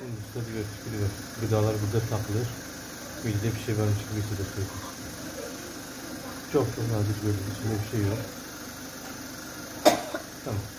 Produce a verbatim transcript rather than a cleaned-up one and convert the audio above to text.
Şimdi sarıyor, tükürüyor. Gıdalar burada takılır. Midede bir şey varmış gibi hissediyorsunuz. Çok çok nazik böyle, içinde bir şey yok. Tamam.